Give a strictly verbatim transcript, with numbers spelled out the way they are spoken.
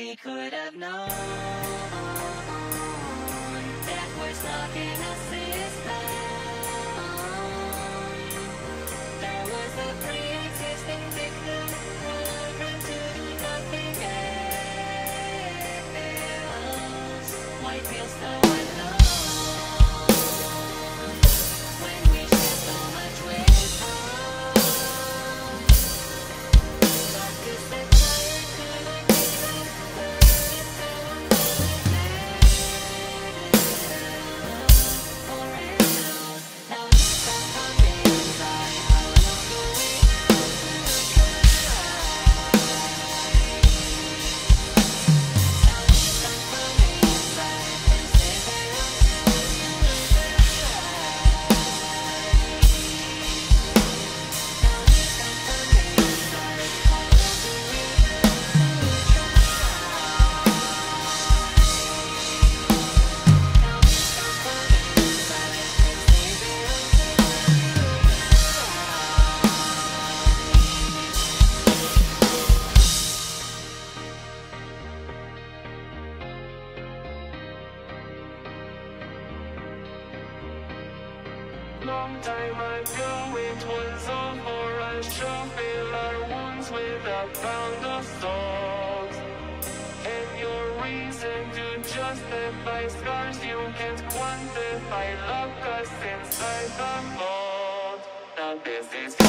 we could have known that was knocking us this down. There was a pre-existing victim programmed to do nothing else. Why feel so alone when we share so much wisdom? Darkest and tired, could I be that burden down for it now? Now it's time for me inside. How long do we have to try? Now it's time for me inside. And stay there until you die. Now it's time for me inside. How long do we have to try? Now it's time for me inside. And stay there until you Long time ago it was all for us to fill our wounds with a pound of salt. And your reason to justify scars you can't quantify lock us inside the vault. Now this is